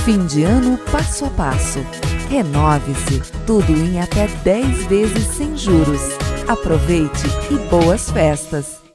Fim de ano passo a passo. Renove-se, tudo em até 10 vezes sem juros. Aproveite e boas festas!